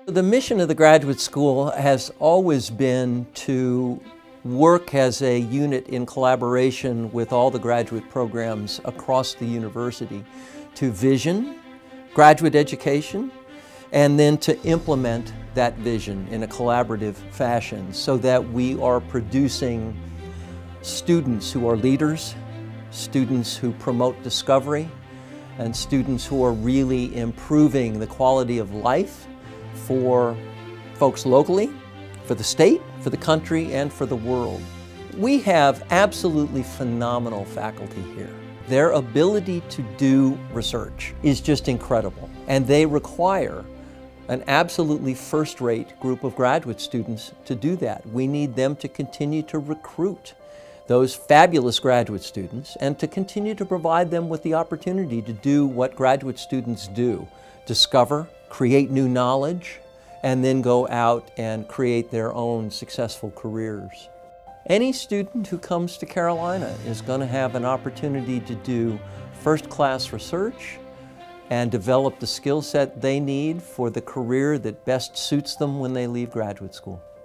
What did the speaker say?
The mission of the graduate school has always been to work as a unit in collaboration with all the graduate programs across the university to vision graduate education and then to implement that vision in a collaborative fashion so that we are producing students who are leaders, students who promote discovery, and students who are really improving the quality of life for folks locally, for the state, for the country, and for the world. We have absolutely phenomenal faculty here. Their ability to do research is just incredible, and they require an absolutely first-rate group of graduate students to do that. We need them to continue to recruit those fabulous graduate students and to continue to provide them with the opportunity to do what graduate students do: discover, create new knowledge, and then go out and create their own successful careers. Any student who comes to Carolina is going to have an opportunity to do first-class research and develop the skill set they need for the career that best suits them when they leave graduate school.